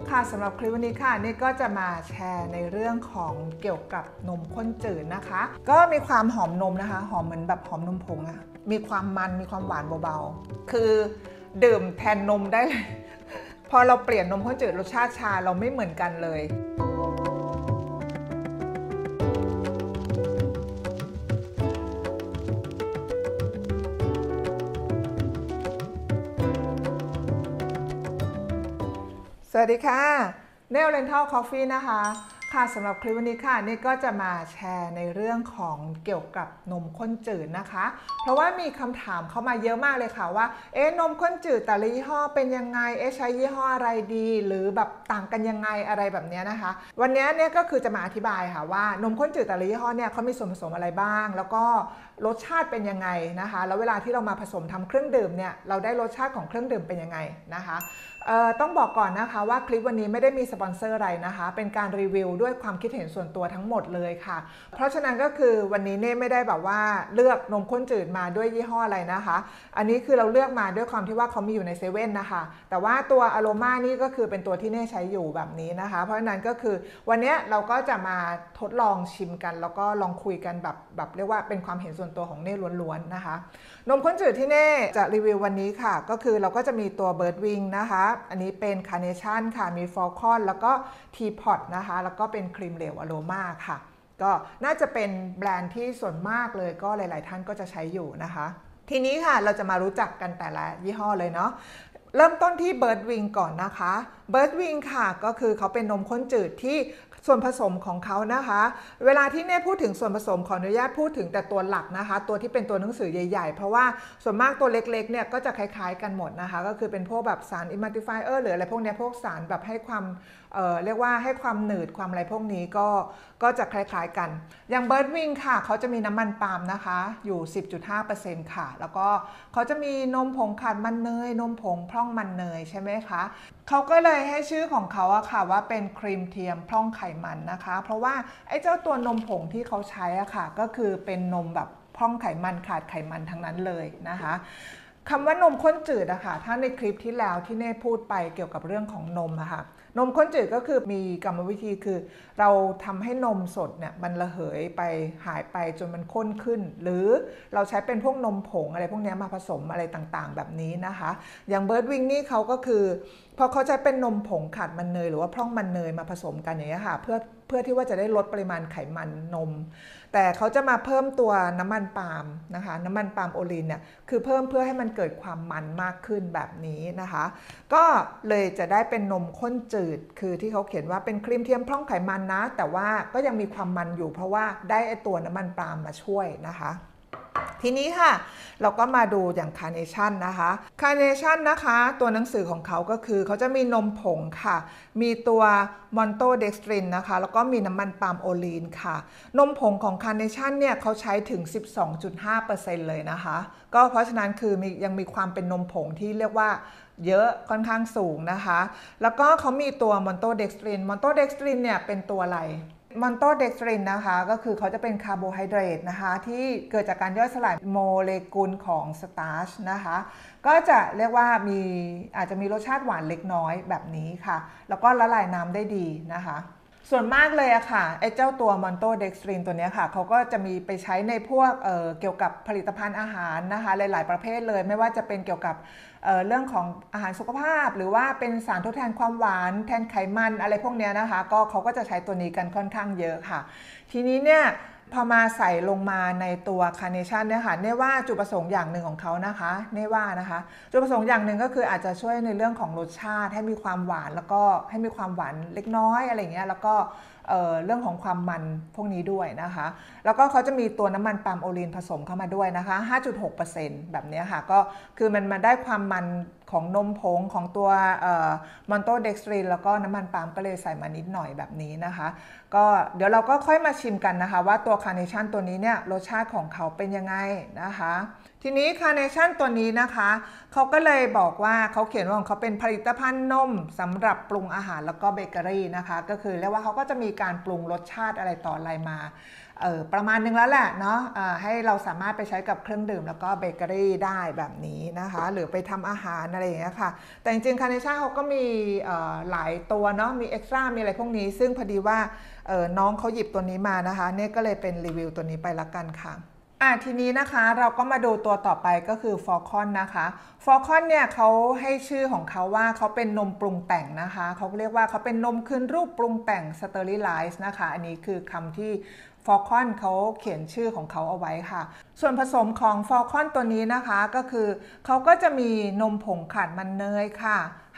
ค่ะสำหรับคลิปวันนี้ค่ะนี่ก็จะมาแชร์ในเรื่องของเกี่ยวกับนมข้นจืดนะคะก็มีความหอมนมนะคะหอมเหมือนแบบหอมนมผงอะมีความมันมีความหวานเบาๆคือดื่มแทนนมได้เลยพอเราเปลี่ยนนมข้นจืดรสชาติชาเราไม่เหมือนกันเลยสวัสดีค่ะเนลเลนทัลคอฟฟี่นะคะค่ะสำหรับคลิปวันนี้ค่ะนี่ก็จะมาแชร์ในเรื่องของเกี่ยวกับนมข้นจืดนะคะเพราะว่ามีคำถามเข้ามาเยอะมากเลยค่ะว่านมข้นจืดแต่ละยี่ห้อเป็นยังไงใช้ยี่ห้ออะไรดีหรือแบบต่างกันยังไงอะไรแบบนี้นะคะวันนี้เนี่ยก็คือจะมาอธิบายค่ะว่านมข้นจืดแต่ละยี่ห้อเนี่ยเขามีส่วนผสมอะไรบ้างแล้วก็รสชาติเป็นยังไงนะคะแล้วเวลาที่เรามาผสมทำเครื่องดื่มเนี่ยเราได้รสชาติของเครื่องดื่มเป็นยังไงนะคะต้องบอกก่อนนะคะว่าคลิปวันนี้ไม่ได้มีสปอนเซอร์อะไรนะคะเป็นการรีวิวด้วยความคิดเห็นส่วนตัวทั้งหมดเลยค่ะเพราะฉะนั้นก็คือวันนี้เน่ไม่ได้แบบว่าเลือกนมข้นจืดมาด้วยยี่ห้ออะไรนะคะอันนี้คือเราเลือกมาด้วยความที่ว่าเขามีอยู่ในเซเว่นนะคะแต่ว่าตัวอโรมานี่ก็คือเป็นตัวที่เน่ใช้อยู่แบบนี้นะคะเพราะฉะนั้นก็คือวันนี้เราก็จะมาทดลองชิมกันแล้วก็ลองคุยกันแบบเรียกว่าเป็นความเห็นส่วนตัวของเน่ล้วนๆนะคะนมข้นจืดที่เน่จะรีวิววันนี้ค่ะก็คือเราก็จะมีตัวเบิร์ดวิงนะคะอันนี้เป็นคาร์เนชั่นค่ะมีฟอลคอนแล้วก็ทีพอตนะคะแล้วก็เป็นครีมเหลวอโรมาค่ะก็น่าจะเป็นแบรนด์ที่ส่วนมากเลยก็หลายๆท่านก็จะใช้อยู่นะคะทีนี้ค่ะเราจะมารู้จักกันแต่ละยี่ห้อเลยเนาะเริ่มต้นที่เบิร์ดวิงก่อนนะคะเบิร์ดวิงค่ะก็คือเขาเป็นนมข้นจืดที่ส่วนผสมของเขานะคะเวลาที่เน่พูดถึงส่วนผสมขออนุญาตพูดถึงแต่ตัวหลักนะคะตัวที่เป็นตัวหนังสือใหญ่ๆเพราะว่าส่วนมากตัวเล็กๆเนี่ยก็จะคล้ายๆกันหมดนะคะก็คือเป็นพวกแบบสารอิมมัลติฟายเออร์หรืออะไรพวกนี้พวกสารแบบให้ความเรียกว่าให้ความหนืดความอะไรพวกนี้ก็จะคล้ายๆกันอย่างเบิร์ดวิงค่ะเขาจะมีน้ำมันปาล์มนะคะอยู่ 10.5% ค่ะแล้วก็เขาจะมีนมผงขาดมันเนยนมผงพร่องมันเนยใช่ไหมคะเขาก็เลยให้ชื่อของเขาอะค่ะว่าเป็นครีมเทียมพร่องไขมันนะคะเพราะว่าไอ้เจ้าตัวนมผงที่เขาใช้อะค่ะก็คือเป็นนมแบบพร่องไขมันขาดไขมันทั้งนั้นเลยนะคะคำว่านมข้นจืดอะค่ะถ้าในคลิปที่แล้วที่เน่พูดไปเกี่ยวกับเรื่องของนมอะค่ะนมข้นจืดก็คือมีกรรมวิธีคือเราทำให้นมสดเนี่ยมันระเหยไปหายไปจนมันข้นขึ้นหรือเราใช้เป็นพวกนมผงอะไรพวกนี้มาผสมอะไรต่างๆแบบนี้นะคะอย่างเบิร์ดวิงนี่เขาก็คือพอเขาใช้เป็นนมผงขาดมันเนยหรือว่าพร่องมันเนยมาผสมกันอย่างนี้ค่ะเพื่อที่ว่าจะได้ลดปริมาณไขมันนมแต่เขาจะมาเพิ่มตัวน้ำมันปาล์มนะคะน้ำมันปาล์มโอลีนเนี่ยคือเพิ่มเพื่อให้มันเกิดความมันมากขึ้นแบบนี้นะคะก็เลยจะได้เป็นนมข้นจืดคือที่เขาเขียนว่าเป็นครีมเทียมพร่องไขมันนะแต่ว่าก็ยังมีความมันอยู่เพราะว่าได้ไอตัวน้ำมันปาล์มมาช่วยนะคะทีนี้ค่ะเราก็มาดูอย่างคาร์เนชั่นนะคะคาร์เนชั่นนะคะตัวหนังสือของเขาก็คือเขาจะมีนมผงค่ะมีตัวมอนโตเด็กสตรินนะคะแล้วก็มีน้ำมันปาล์มโอลีนค่ะนมผงของคาร์เนชั่นเนี่ยเขาใช้ถึง 12.5% เลยนะคะก็เพราะฉะนั้นคือยังมีความเป็นนมผงที่เรียกว่าเยอะค่อนข้างสูงนะคะแล้วก็เขามีตัวมอนโตเด็กสตรินเนี่ยเป็นตัวอะไรมอนโตเด็กสตรินนะคะก็คือเขาจะเป็นคาร์โบไฮเดรตนะคะที่เกิดจากการย่อยสลายโมเลกุลของสตาร์ชนะคะก็จะเรียกว่าอาจจะมีรสชาติหวานเล็กน้อยแบบนี้ค่ะแล้วก็ละลายน้ำได้ดีนะคะส่วนมากเลยอะค่ะไอ้เจ้าตัวมอนโตเด็กสตรินตัวนี้ค่ะเขาก็จะมีไปใช้ในพวกเกี่ยวกับผลิตภัณฑ์อาหารนะคะหลายๆประเภทเลยไม่ว่าจะเป็นเกี่ยวกับเรื่องของอาหารสุขภาพหรือว่าเป็นสารทดแทนความหวานแทนไขมันอะไรพวกนี้นะคะก็เขาก็จะใช้ตัวนี้กันค่อนข้างเยอะค่ะทีนี้เนี่ยพอมาใส่ลงมาในตัวคาร์เนชั่นเนี่ยค่ะเน่ว่าจุดประสงค์อย่างหนึ่งของเขานะคะเน่ว่านะคะจุดประสงค์อย่างหนึ่งก็คืออาจจะช่วยในเรื่องของรสชาติให้มีความหวานแล้วก็ให้มีความหวานเล็กน้อยอะไรเงี้ยแล้วก็เรื่องของความมันพวกนี้ด้วยนะคะแล้วก็เขาจะมีตัวน้ำมันปาล์มโอลีนผสมเข้ามาด้วยนะคะ 5.6% แบบนี้ค่ะก็คือมันมาได้ความมันของนมผงของตัวมอนโตเด็กสตรินแล้วก็น้ำมันปาล์มก็เลยใส่มานิดหน่อยแบบนี้นะคะก็เดี๋ยวเราก็ค่อยมาชิมกันนะคะว่าตัวคาร์เนชั่นตัวนี้เนี่ยรสชาติของเขาเป็นยังไงนะคะทีนี้คาร์เนชั่นตัวนี้นะคะเขาก็เลยบอกว่าเขาเขียนว่าของเขาเป็นผลิตภัณฑ์นมสำหรับปรุงอาหารแล้วก็เบเกอรี่นะคะก็คือเรียกว่าเขาก็จะมีการปรุงรสชาติอะไรต่ออะไรมาประมาณนึงแล้วแหละเนาะให้เราสามารถไปใช้กับเครื่องดื่มแล้วก็เบเกอรี่ได้แบบนี้นะคะหรือไปทำอาหารอะไรอย่างเงี้ยค่ะแต่จริงๆคาร์เนชั่นเขาก็มีหลายตัวเนาะมีเอ็กซ์ตร้ามีอะไรพวกนี้ซึ่งพอดีว่าน้องเขาหยิบตัวนี้มานะคะเนี่ยก็เลยเป็นรีวิวตัวนี้ไปละกันค่ะทีนี้นะคะเราก็มาดูตัวต่อไปก็คือฟอลคอนนะคะฟอลคอนเนี่ยเขาให้ชื่อของเขาว่าเขาเป็นนมปรุงแต่งนะคะเขาเรียกว่าเขาเป็นนมคืนรูปปรุงแต่งสเตอริไลซ์นะคะอันนี้คือคำที่ฟอลคอนเขาเขียนชื่อของเขาเอาไว้ค่ะส่วนผสมของฟอลคอนตัวนี้นะคะก็คือเขาก็จะมีนมผงขาดมันเนยค่ะ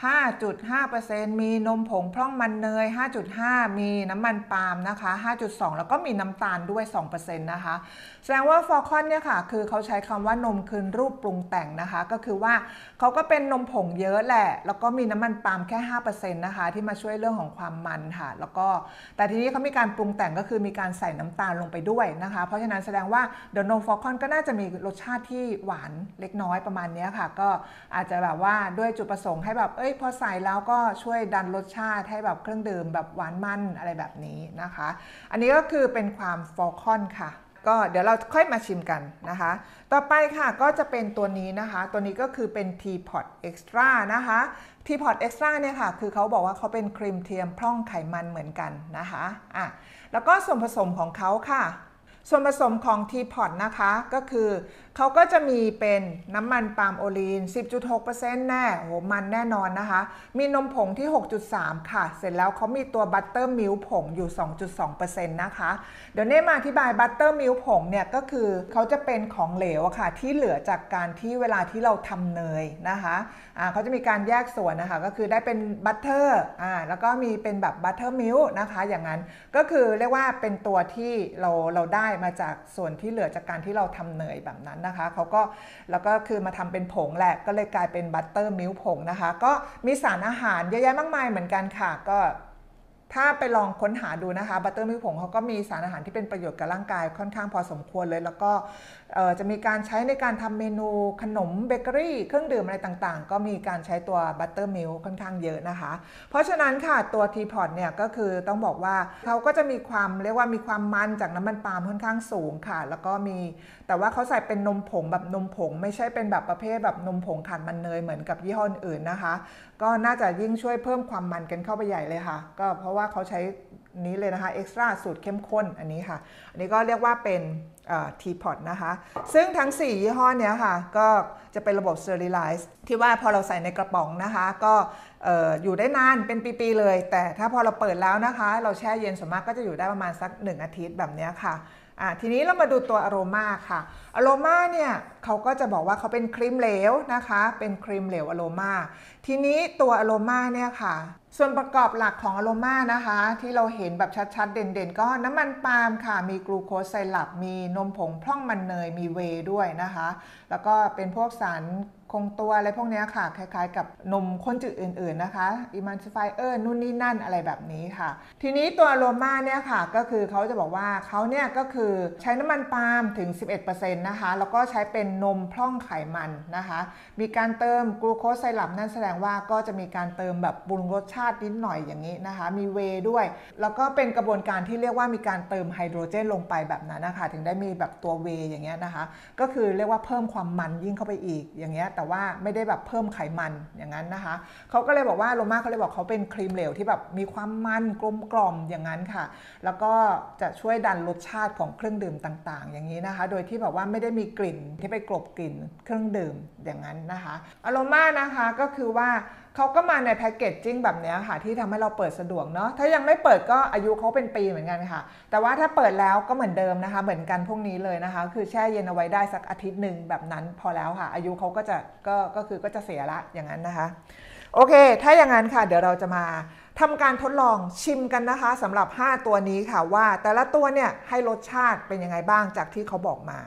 5.5% มีนมผงพร่องมันเนย 5.5 มีน้ำมันปาล์มนะคะ 5.2 แล้วก็มีน้ำตาลด้วย 2% นะคะแสดงว่าฟอลคอนเนี่ยค่ะคือเขาใช้คำว่านมคืนรูปปรุงแต่งนะคะก็คือว่าเขาก็เป็นนมผงเยอะแหละแล้วก็มีน้ำมันปาล์มแค่ 5% นะคะที่มาช่วยเรื่องของความมันค่ะแล้วก็แต่ทีนี้เขามีการปรุงแต่งก็คือมีการใส่น้ำตาลลงไปด้วยนะคะเพราะฉะนั้นแสดงว่าเดี๋ยวนมฟอลคอนก็น่าจะมีรสชาติที่หวานเล็กน้อยประมาณนี้ค่ะก็อาจจะแบบว่าด้วยจุดประสงค์ให้แบบพอใส่แล้วก็ช่วยดันรสชาติให้แบบเครื่องดื่มแบบหวานมันอะไรแบบนี้นะคะอันนี้ก็คือเป็นความฟอลคอนค่ะก็เดี๋ยวเราค่อยมาชิมกันนะคะต่อไปค่ะก็จะเป็นตัวนี้นะคะตัวนี้ก็คือเป็น Teapot Extra นะคะ Teapot Extra เนี่ยค่ะคือเขาบอกว่าเขาเป็นครีมเทียมพร่องไขมันเหมือนกันนะคะแล้วก็ส่วนผสมของเขาค่ะส่วนผสมของ Teapot นะคะก็คือเขาก็จะมีเป็นน้ำมันปาล์มโอลีน 10.6% แน่โหมันแน่นอนนะคะมีนมผงที่ 6.3 ค่ะเสร็จแล้วเขามีตัวบัตเตอร์มิลค์ผงอยู่ 2.2% นะคะเดี๋ยวเน่มาอธิบายบัตเตอร์มิลค์ผงเนี่ยก็คือเขาจะเป็นของเหลวค่ะที่เหลือจากการที่เวลาที่เราทำเนยนะคะเขาจะมีการแยกส่วนนะคะก็คือได้เป็นบัตเตอร์แล้วก็มีเป็นแบบบัตเตอร์มิลค์นะคะอย่างนั้นก็คือเรียกว่าเป็นตัวที่เราได้มาจากส่วนที่เหลือจากการที่เราทำเนยแบบนั้นนะคะเขาก็แล้วก็คือมาทำเป็นผงแหละก็เลยกลายเป็นบัตเตอร์มิลค์ผงนะคะก็มีสารอาหารเยอะแยะมากมายเหมือนกันค่ะก็ถ้าไปลองค้นหาดูนะคะบัตเตอร์มิลค์ผงเขาก็มีสารอาหารที่เป็นประโยชน์กับร่างกายค่อนข้างพอสมควรเลยแล้วก็จะมีการใช้ในการทำเมนูขนมเบเกอรี่เครื่องดื่มอะไรต่างๆก็มีการใช้ตัวบัตเตอร์มิลค์ค่อนข้างเยอะนะคะเพราะฉะนั้นค่ะตัวทีพอตเนี่ยก็คือต้องบอกว่าเขาก็จะมีความเรียกว่ามีความมันจากน้ำมันปาล์มค่อนข้างสูงค่ะแล้วก็มีแต่ว่าเขาใส่เป็นนมผงแบบนมผงไม่ใช่เป็นแบบประเภทแบบนมผงขาดมันเนยเหมือนกับยี่ห้ออื่นนะคะก็น่าจะยิ่งช่วยเพิ่มความมันกันเข้าไปใหญ่เลยค่ะก็เพราะว่าเขาใช้นี้เลยนะคะเอ็กซ์ตร้าสูตรเข้มข้นอันนี้ค่ะอันนี้ก็เรียกว่าเป็นTeapot นะคะซึ่งทั้ง4ยี่ห้อเนี้ยค่ะก็จะเป็นระบบ Sterilize ที่ว่าพอเราใส่ในกระป๋องนะคะก็อยู่ได้นานเป็นปีๆเลยแต่ถ้าพอเราเปิดแล้วนะคะเราแช่เย็นส่วนมากก็จะอยู่ได้ประมาณสัก1อาทิตย์แบบนี้ค่ะทีนี้เรามาดูตัวอโรมาค่ะอโรมาเนี่ยเขาก็จะบอกว่าเขาเป็นครีมเหลวนะคะเป็นครีมเหลวอโรมาทีนี้ตัวอโรมาเนี่ยค่ะส่วนประกอบหลักของอโรมานะคะที่เราเห็นแบบชัดๆเด่นๆก็น้ำมันปาล์มค่ะมีกลูโคสไซรัปมีนมผงพร่องมันเนยมีเวย์ด้วยนะคะแล้วก็เป็นพวกสารคงตัวอะไรพวกนี้ค่ะคล้ายๆกับนมข้นจืดอื่นๆนะคะอิมันซิฟายเออร์นู่นนี่นั่นอะไรแบบนี้ค่ะทีนี้ตัวอโรมาเนี่ยค่ะก็คือเขาจะบอกว่าเขาเนี่ยก็คือใช้น้ำมันปาล์มถึง 11% นะคะแล้วก็ใช้เป็นนมพร่องไขมันนะคะมีการเติมกลูโคสไซรัปนั่นแสดงว่าก็จะมีการเติมแบบปรุงรสชาตินิดหน่อยอย่างนี้นะคะมีเวย์ด้วยแล้วก็เป็นกระบวนการที่เรียกว่ามีการเติมไฮโดรเจนลงไปแบบนั้นนะคะถึงได้มีแบบตัวเวย์อย่างเงี้ยนะคะก็คือเรียกว่าเพิ่มความมันยิ่งเข้าไปอีกอย่างเงี้ยแต่ว่าไม่ได้แบบเพิ่มไขมันอย่างนั้นนะคะเขาก็เลยบอกว่าโรม่าเขาเลยบอกเขาเป็นครีมเหลวที่แบบมีความมันกลมกล่อมอย่างนั้นค่ะแล้วก็จะช่วยดันรสชาติของเครื่องดื่มต่างๆอย่างนี้นะคะโดยที่แบบว่าไม่ได้มีกลิ่นที่ไปกลบกลิ่นเครื่องดื่มอย่างนั้นนะคะอโรม่านะคะก็คือว่าเขาก็มาในแพคเกจจิ้งแบบนี้ค่ะที่ทำให้เราเปิดสะดวกเนาะถ้ายังไม่เปิดก็อายุเขาเป็นปีเหมือนกันค่ะแต่ว่าถ้าเปิดแล้วก็เหมือนเดิมนะคะเหมือนกันพวกนี้เลยนะคะคือแช่เย็นเอาไว้ได้สักอาทิตย์หนึ่งแบบนั้นพอแล้วค่ะอายุเขาก็จะก็จะเสียละอย่างนั้นนะคะโอเคถ้าอย่างนั้นค่ะเดี๋ยวเราจะมาทำการทดลองชิมกันนะคะสำหรับ5ตัวนี้ค่ะว่าแต่ละตัวเนี่ยให้รสชาติเป็นยังไงบ้างจากที่เขาบอกมา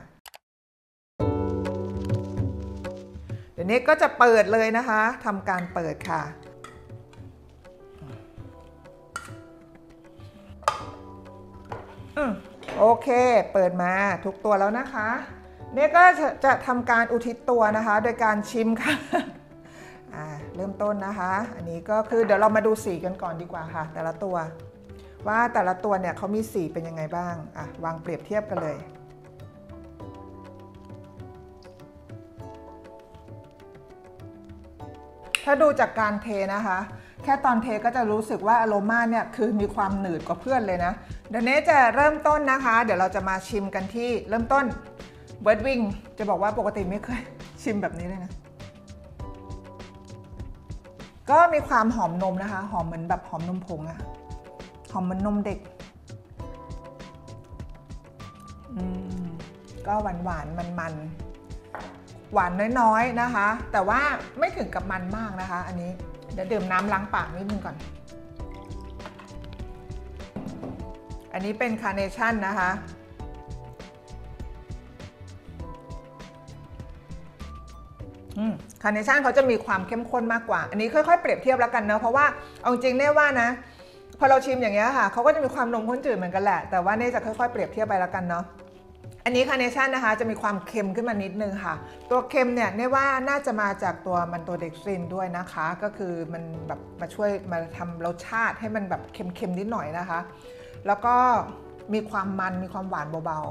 เดี๋ยวนี้ก็จะเปิดเลยนะคะทำการเปิดค่ะโอเคเปิดมาทุกตัวแล้วนะคะเนี่ยก็จะทำการอุทิศตัวนะคะโดยการชิมค่ะเริ่มต้นนะคะอันนี้ก็คือเดี๋ยวเรามาดูสีกันก่อนดีกว่าค่ะแต่ละตัวว่าแต่ละตัวเนี่ยเขามีสีเป็นยังไงบ้างวางเปรียบเทียบกันเลยถ้าดูจากการเทนะคะแค่ตอนเทก็จะรู้สึกว่าอโรมาเนี่ยคือมีความหนืดกว่าเพื่อนเลยนะเดี๋ยวนี้จะเริ่มต้นนะคะเดี๋ยวเราจะมาชิมกันที่เริ่มต้นเบิร์ดวิงจะบอกว่าปกติไม่เคยชิมแบบนี้เลยนะก็มีความหอมนมนะคะหอมเหมือนแบบหอมนมผงอะหอมเหมือนนมเด็กก็หวานมันหวานน้อยๆนะคะแต่ว่าไม่ถึงกับมันมากนะคะอันนี้เดี๋ยวดื่มน้ำล้างปากนิดนึงก่อนอันนี้เป็นคาร์เนชั่นนะคะคาร์เนชั่นเขาจะมีความเข้มข้นมากกว่าอันนี้ค่อยๆเปรียบเทียบแล้วกันเนาะเพราะว่าเอาจริงเนี่ยว่านะพอเราชิมอย่างเงี้ยค่ะเขาก็จะมีความนมข้นจืดเหมือนกันแหละแต่ว่าเนี่ยจะค่อยๆเปรียบเทียบไปแล้วกันเนาะอันนี้คาร์เนชั่นนะคะจะมีความเค็มขึ้นมานิดนึงค่ะตัวเค็มเนี่ยว่าน่าจะมาจากตัวมันตัวเด็กซินด้วยนะคะก็คือมันแบบมาช่วยมาทำรสชาติให้มันแบบเค็มๆนิดหน่อยนะคะแล้วก็มีความมันมีความหวานเบา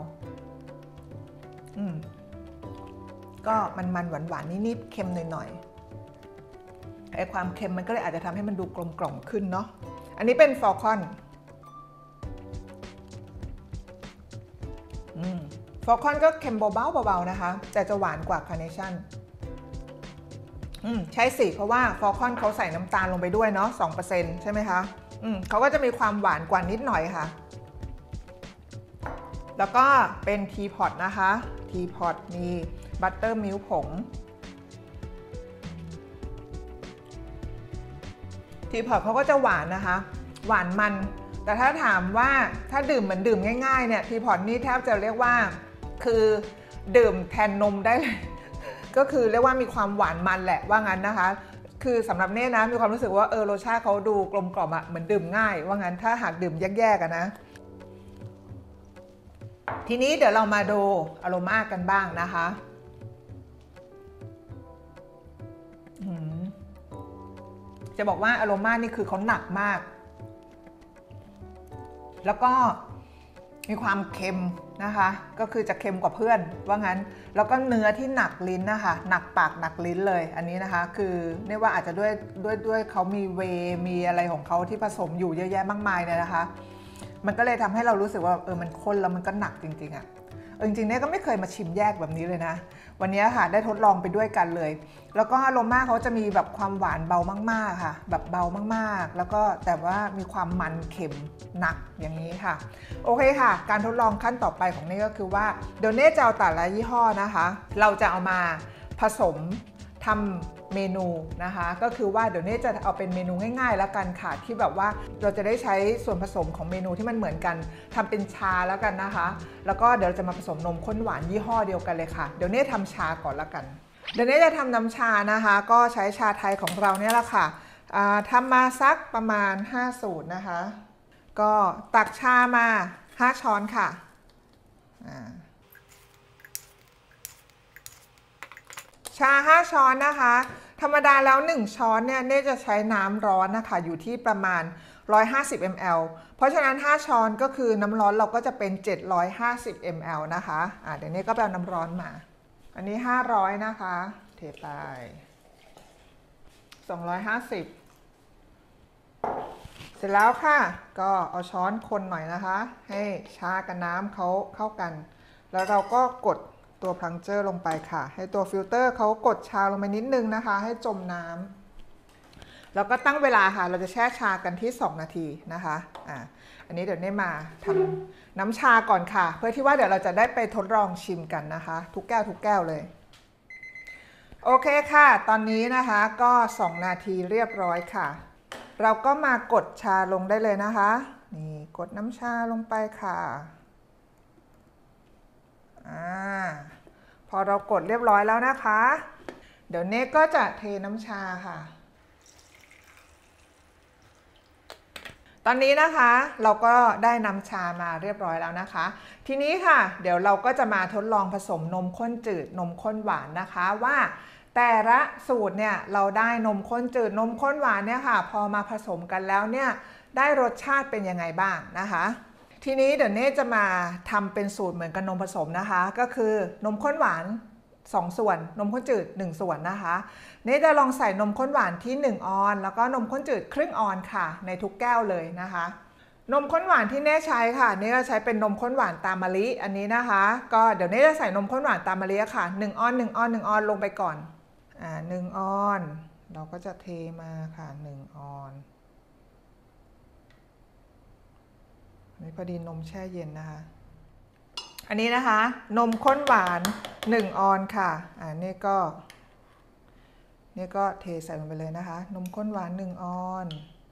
ๆก็มันหวานๆนิดๆเค็มหน่อยๆไอ้ความเค็มมันก็เลยอาจจะทำให้มันดูกลมกล่อมขึ้นเนาะอันนี้เป็นฟอลคอนฟอลคอนก็เค็มเบาๆนะคะแต่จะหวานกว่าคาร์เนชั่นใช่สิเพราะว่าฟอลคอนเขาใส่น้ำตาลลงไปด้วยเนาะ 2% ใช่ไหมคะเขาก็จะมีความหวานกว่านิดหน่อยค่ะแล้วก็เป็นทีพอตนะคะทีพอตมีบัตเตอร์มิลค์ผงทีพอตเขาก็จะหวานนะคะหวานมันแต่ถ้าถามว่าถ้าดื่มเหมือนดื่มง่ายๆเนี่ยทีพอตนี่แทบจะเรียกว่าคือดื่มแทนนมได้เลยก็คือเรียกว่ามีความหวานมันแหละว่างั้นนะคะคือสำหรับเน่นะมีความรู้สึกว่ารสชาติเขาดูกลมกล่อมเหมือนดื่มง่ายว่างั้นถ้าหากดื่มแยกๆนะทีนี้เดี๋ยวเรามาดูอโรมากันบ้างนะคะจะบอกว่าอโรมานี่คือเขาหนักมากแล้วก็มีความเค็มนะคะก็คือจะเค็มกว่าเพื่อนว่างั้นแล้วก็เนื้อที่หนักลิ้นนะคะหนักปากหนักลิ้นเลยอันนี้นะคะคือเรียกว่าอาจจะด้วยเขามีเวมีอะไรของเขาที่ผสมอยู่เยอะแยะมากมายเนี่ยนะคะมันก็เลยทำให้เรารู้สึกว่ามันข้นแล้วมันก็หนักจริงๆจริงๆเนี่ยก็ไม่เคยมาชิมแยกแบบนี้เลยนะวันนี้ค่ะได้ทดลองไปด้วยกันเลยแล้วก็อโรมาเขาจะมีแบบความหวานเบามากๆค่ะแบบเบามากๆแล้วก็แต่ว่ามีความมันเค็มหนักอย่างนี้ค่ะโอเคค่ะการทดลองขั้นต่อไปของเน่ก็คือว่าเดี๋ยวเน่จะเอาแต่ละยี่ห้อนะคะเราจะเอามาผสมทำเมนูนะคะก็คือว่าเดี๋ยวนี้จะเอาเป็นเมนูง่ายๆแล้วกันค่ะที่แบบว่าเราจะได้ใช้ส่วนผสมของเมนูที่มันเหมือนกันทำเป็นชาแล้วกันนะคะแล้วก็เดี๋ยวเราจะมาผสมนมข้นหวานยี่ห้อเดียวกันเลยค่ะเดี๋ยวนี้ทำชาก่อนแล้วกันเดี๋ยวนี้จะทำน้ำชานะคะก็ใช้ชาไทยของเราเนี่ยแหละค่ะทำมาสักประมาณ5สูตรนะคะก็ตักชามา5ช้อนค่ะชา5ช้อนนะคะธรรมดาแล้ว1ช้อนเนี่ยเน่จะใช้น้ำร้อนนะคะอยู่ที่ประมาณ150 ml เพราะฉะนั้น5ช้อนก็คือน้ำร้อนเราก็จะเป็น750 ml นะคะเดี๋ยวนี้ก็ไปเอาน้ำร้อนมาอันนี้500นะคะเทไป250เสร็จแล้วค่ะก็เอาช้อนคนหน่อยนะคะให้ชากับน้ำเขาเข้ากันแล้วเราก็กดตัวพลังเจอร์ลงไปค่ะให้ตัวฟิลเตอร์เขากดชาลงไปนิดนึงนะคะให้จมน้ำแล้วก็ตั้งเวลาค่ะเราจะแช่ชากันที่2นาทีนะคะอันนี้เดี๋ยวเน่มาทำน้ำชาก่อนค่ะเพื่อที่ว่าเดี๋ยวเราจะได้ไปทดลองชิมกันนะคะทุกแก้วเลยโอเคค่ะตอนนี้นะคะก็2นาทีเรียบร้อยค่ะเราก็มากดชาลงได้เลยนะคะนี่กดน้ำชาลงไปค่ะพอเรากดเรียบร้อยแล้วนะคะเดี๋ยวเน่ก็จะเทน้ำชาค่ะตอนนี้นะคะเราก็ได้น้ำชามาเรียบร้อยแล้วนะคะทีนี้ค่ะเดี๋ยวเราก็จะมาทดลองผสมนมข้นจืดนมข้นหวานนะคะว่าแต่ละสูตรเนี่ยเราได้นมข้นจืดนมข้นหวานเนี่ยค่ะพอมาผสมกันแล้วเนี่ยได้รสชาติเป็นยังไงบ้างนะคะทีนี้เดี๋ยวเน่จะมาทำเป็นสูตรเหมือนกับนมผสมนะคะก็คือนมข้นหวาน2 ส่วนนมข้นจืด1 ส่วนนะคะเน่จะลองใส่นมข้นหวานที่1 ออนแล้วก็นมข้นจืดครึ่งออนค่ะในทุกแก้วเลยนะคะนมข้นหวานที่เน่ใช้ค่ะเน่ก็ใช้เป็นนมข้นหวานตามมะลิอันนี้นะคะก็เดี๋ยวเน่จะใส่นมข้นหวานตามมะลิค่ะ1 ออน1 ออน1 ออนลงไปก่อน1 ออนเราก็จะเทมาค่ะ1 ออนนี่พอดีนมแช่เย็นนะคะอันนี้นะคะนมข้นหวาน1 ออนค่ะนี่ก็เทใส่ลงไปเลยนะคะนมข้นหวาน1 ออน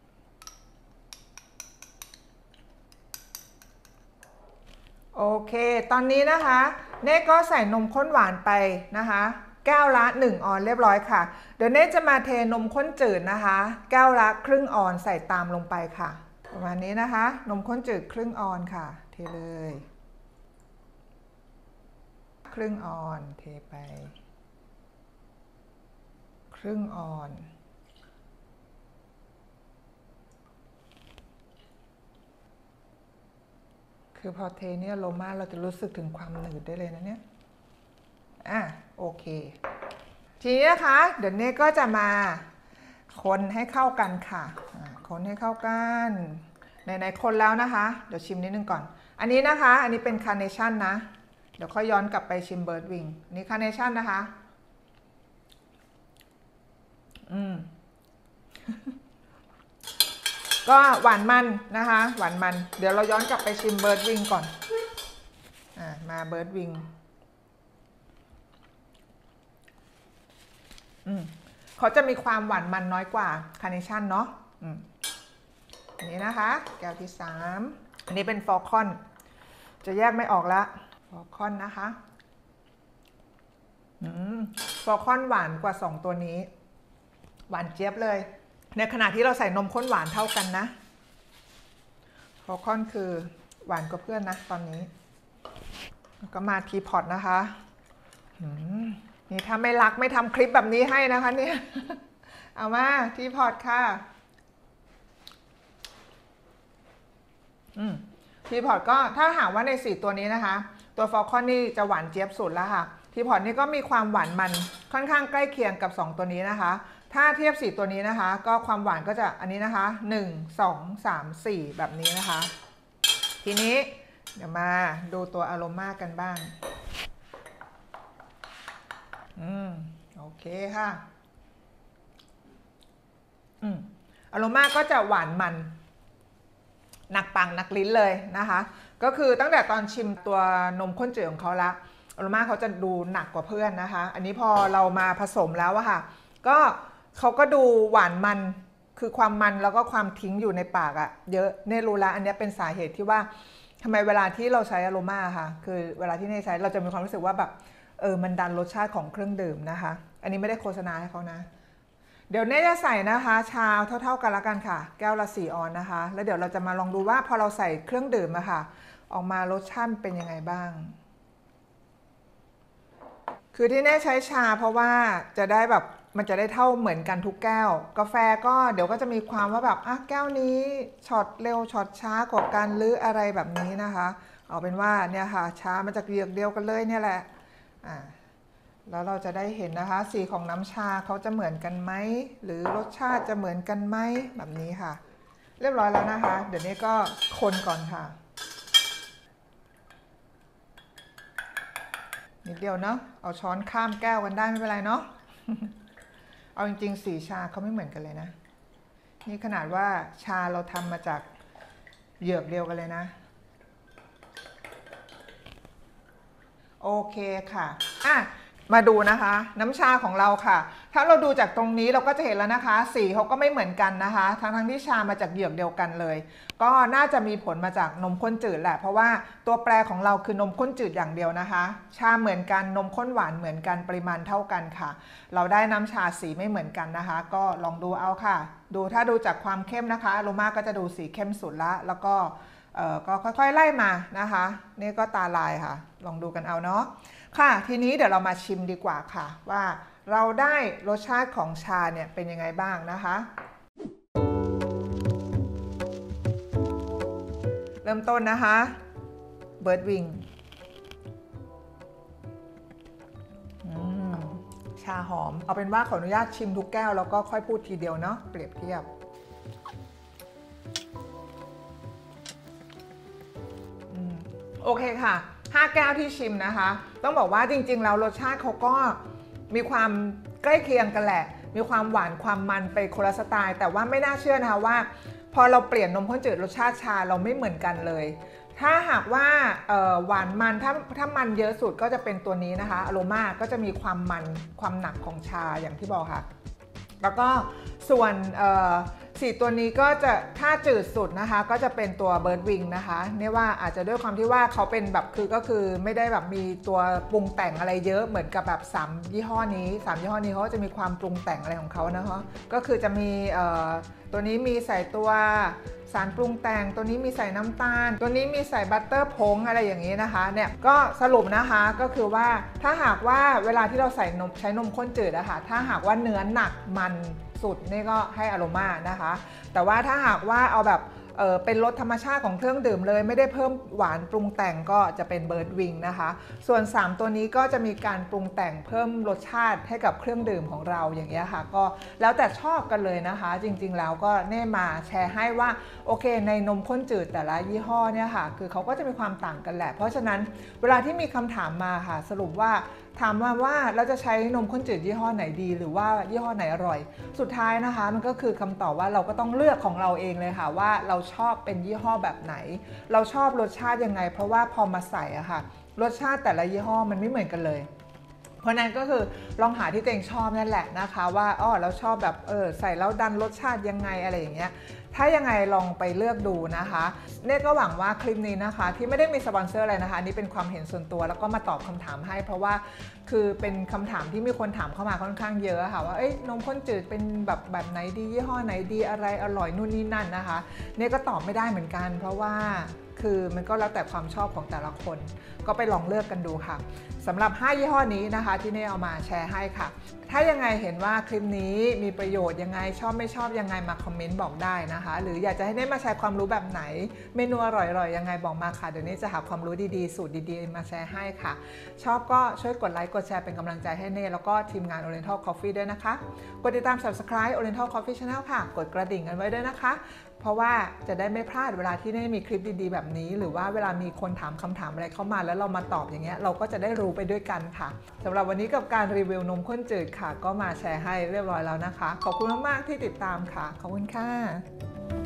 โอเคตอนนี้นะคะเน่ก็ใส่นมข้นหวานไปนะคะแก้วละ1 ออนเรียบร้อยค่ะเดี๋ยวเน่จะมาเทนมข้นจืดนะคะแก้วละครึ่งออนใส่ตามลงไปค่ะประมาณนี้นะคะนมข้นจืดครึ่งออนค่ะเทเลยครึ่งออนเทไปครึ่งออนคือพอเทเนี่ยโรม่าเราจะรู้สึกถึงความหนืดได้เลยนะเนี่ยโอเคทีนี้นะคะเดี๋ยวเน่ก็จะมาคนให้เข้ากันค่ะคนให้เข้ากันไหนๆคนแล้วนะคะเดี๋ยวชิมนิดนึงก่อนอันนี้นะคะอันนี้เป็นคาร์เนชั่นนะเดี๋ยวค่อยย้อนกลับไปชิมเบิร์ดวิงนี่คาร์เนชั่นนะคะก็หวานมันนะคะหวานมันเดี๋ยวเราย้อนกลับไปชิมเบิร์ดวิงก่อนมาเบิร์ดวิงเขาจะมีความหวานมันน้อยกว่าคาร์เนชั่นเนาะอันนี้นะคะแก้วที่3อันนี้เป็นฟอลคอนจะแยกไม่ออกละฟอลคอนนะคะฟอลคอนหวานกว่า2 ตัวนี้หวานเจี๊ยบเลยในขณะที่เราใส่นมข้นหวานเท่ากันนะฟอลคอนคือหวานกว่าเพื่อนนะตอนนี้แล้วก็มาทีพอตนะคะนี่ถ้าไม่รักไม่ทำคลิปแบบนี้ให้นะคะเนี่ยเอามาทีพอตค่ะทีพอตก็ถ้าหากว่าใน4 ตัวนี้นะคะตัวฟอลคอนนี่จะหวานเจี๊ยบสุดแล้วค่ะทีพอตนี่ก็มีความหวานมันค่อนข้างใกล้เคียงกับ2 ตัวนี้นะคะถ้าเทียบ4 ตัวนี้นะคะก็ความหวานก็จะอันนี้นะคะ1 2 3 4แบบนี้นะคะทีนี้เดี๋ยวมาดูตัวอโรมากันบ้างโอเคค่ะอโรมาก็จะหวานมันหนักปังนักลิ้นเลยนะคะก็คือตั้งแต่ตอนชิมตัวนมข้นจืดของเขาละอโรมาเขาจะดูหนักกว่าเพื่อนนะคะอันนี้พอเรามาผสมแล้วอะค่ะก็เขาก็ดูหวานมันคือความมันแล้วก็ความทิ้งอยู่ในปากอะเยอะเน่รู้ละอันนี้เป็นสาเหตุที่ว่าทำไมเวลาที่เราใช้อโรมาค่ะคือเวลาที่เน่ใช้เราจะมีความรู้สึกว่าแบบมันดันรสชาติของเครื่องดื่มนะคะอันนี้ไม่ได้โฆษณาให้เขานะเดี๋ยวเน่จะใส่นะคะชาเท่าๆกันละกันค่ะแก้วละ4 ออนนะคะแล้วเดี๋ยวเราจะมาลองดูว่าพอเราใส่เครื่องดื่มอะค่ะออกมารสชาติเป็นยังไงบ้างคือที่เน่ใช้ชาเพราะว่าจะได้แบบมันจะได้เท่าเหมือนกันทุกแก้วกาแฟก็เดี๋ยวก็จะมีความว่าแบบแก้วนี้ช็อตเร็วช็อตช้ากว่ากันหรืออะไรแบบนี้นะคะเอาเป็นว่าเนี่ยค่ะชามาจากเหยือกเดียวกันเลยเนี่ยแหละแล้วเราจะได้เห็นนะคะสีของน้ำชาเขาจะเหมือนกันไหมหรือรสชาติจะเหมือนกันไหมแบบนี้ค่ะเรียบร้อยแล้วนะคะเดี๋ยวนี้ก็คนก่อนค่ะนิดเดียวเนาะเอาช้อนข้ามแก้วกันได้ไม่เป็นไรเนาะ เอาจริงๆสีชาเขาไม่เหมือนกันเลยนะนี่ขนาดว่าชาเราทำมาจากเหยือกเดียวกันเลยนะโอเคค่ะมาดูนะคะน้ำชาของเราค่ะถ้าเราดูจากตรงนี้เราก็จะเห็นแล้วนะคะสีเขาก็ไม่เหมือนกันนะคะทั้งที่ชามาจากเหยือกเดียวกันเลยก็น่าจะมีผลมาจากนมข้นจืดแหละเพราะว่าตัวแปรของเราคือนมข้นจืดอย่างเดียวนะคะชาเหมือนกันนมข้นหวานเหมือนกันปริมาณเท่ากันค่ะเราได้น้ำชาสีไม่เหมือนกันนะคะก็ลองดูเอาค่ะถ้าดูจากความเข้มนะคะอโรมาก็จะดูสีเข้มสุดละแล้วก็ก็ค่อยๆไล่มานะคะนี่ก็ตาลายค่ะลองดูกันเอาเนาะค่ะทีนี้เดี๋ยวเรามาชิมดีกว่าค่ะว่าเราได้รสชาติของชาเนี่ยเป็นยังไงบ้างนะคะเริ่มต้นนะคะเบิร์ดวิงชาหอมเอาเป็นว่าขออนุญาตชิมทุกแก้วแล้วก็ค่อยพูดทีเดียวเนาะเปรียบเทียบโอเคค่ะ5แก้วที่ชิมนะคะต้องบอกว่าจริงๆแล้วรสชาติเขาก็มีความใกล้เคียงกันแหละมีความหวานความมันไปคนละสไตล์แต่ว่าไม่น่าเชื่อนะคะว่าพอเราเปลี่ยนนมข้นจืดรสชาติชาเราไม่เหมือนกันเลยถ้าหากว่าหวานมันถ้ามันเยอะสุดก็จะเป็นตัวนี้นะคะอโรมาก็จะมีความมันความหนักของชาอย่างที่บอกค่ะแล้วก็ส่วน4ตัวนี้ก็จะถ้าจืดสุดนะคะก็จะเป็นตัวเบิร์ดวิงนะคะเนี่ยว่าอาจจะด้วยความที่ว่าเขาเป็นแบบก็คือไม่ได้แบบมีตัวปรุงแต่งอะไรเยอะเหมือนกับแบบ3ยี่ห้อนี้3ยี่ห้อนี้เขาจะมีความปรุงแต่งอะไรของเขานะคะก็คือจะมีตัวนี้มีใส่ตัวสารปรุงแต่งตัวนี้มีใส่น้ำตาลตัวนี้มีใส่บัตเตอร์ผงอะไรอย่างนี้นะคะเนี่ยก็สรุปนะคะก็คือว่าถ้าหากว่าเวลาที่เราใช้นมข้นจืดนะคะถ้าหากว่าเนื้อหนักมันสุดนี่ก็ให้อโรมานะคะแต่ว่าถ้าหากว่าเอาแบบเป็นรสธรรมชาติของเครื่องดื่มเลยไม่ได้เพิ่มหวานปรุงแต่งก็จะเป็นเบิร์ดวิงนะคะส่วน3ตัวนี้ก็จะมีการปรุงแต่งเพิ่มรสชาติให้กับเครื่องดื่มของเราอย่างเงี้ยค่ะก็แล้วแต่ชอบกันเลยนะคะจริงๆแล้วก็เน่มาแชร์ให้ว่าโอเคในนมข้นจืดแต่ละยี่ห้อเนี่ยค่ะคือเขาก็จะมีความต่างกันแหละเพราะฉะนั้นเวลาที่มีคำถามมาค่ะสรุปว่าถามว่าเราจะใช้นมข้นจืดยี่ห้อไหนดีหรือว่ายี่ห้อไหนอร่อยสุดท้ายนะคะมันก็คือคำตอบว่าเราก็ต้องเลือกของเราเองเลยค่ะว่าเราชอบเป็นยี่ห้อแบบไหนเราชอบรสชาติยังไงเพราะว่าพอมาใส่อะค่ะรสชาติแต่ละยี่ห้อมันไม่เหมือนกันเลยเพราะนั้นก็คือลองหาที่ตัวเองชอบนั่นแหละนะคะว่าเราชอบแบบใส่แล้วดันรสชาติยังไงอะไรอย่างเงี้ยถ้ายังไงลองไปเลือกดูนะคะเน่ก็หวังว่าคลิปนี้นะคะที่ไม่ได้มีสปอนเซอร์อะไรนะคะอันนี้เป็นความเห็นส่วนตัวแล้วก็มาตอบคำถามให้เพราะว่าคือเป็นคำถามที่มีคนถามเข้ามาค่อนข้างเยอะค่ะว่านมข้นจืดเป็นแบบไหนดียี่ห้อไหนดีอะไรอร่อยนู่นนี่นั่นนะคะเน่ก็ตอบไม่ได้เหมือนกันเพราะว่าคือมันก็แล้วแต่ความชอบของแต่ละคนก็ไปลองเลือกกันดูค่ะสำหรับ5ยี่ห้อนี้นะคะที่เน่เอามาแชร์ให้ค่ะถ้ายังไงเห็นว่าคลิปนี้มีประโยชน์ยังไงชอบไม่ชอบยังไงมาคอมเมนต์บอกได้นะคะหรืออยากจะให้เน่มาแชร์ความรู้แบบไหนเมนูอร่อยๆยังไงบอกมาค่ะเดี๋ยวนี้จะหาความรู้ดีๆสูตรดีๆมาแชร์ให้ค่ะชอบก็ช่วยกดไลค์กดแชร์เป็นกำลังใจให้เน่แล้วก็ทีมงาน Oriental Coffee ด้วยนะคะกดติดตาม Subscribe Oriental Coffee Channel ค่ะกดกระดิ่งกันไว้ด้วยนะคะเพราะว่าจะได้ไม่พลาดเวลาที่ได้มีคลิปดีๆแบบนี้หรือว่าเวลามีคนถามคำถามอะไรเข้ามาแล้วเรามาตอบอย่างเงี้ยเราก็จะได้รู้ไปด้วยกันค่ะสำหรับวันนี้กับการรีวิวนมข้นจืดค่ะก็มาแชร์ให้เรียบร้อยแล้วนะคะขอบคุณมากๆที่ติดตามค่ะขอบคุณค่ะ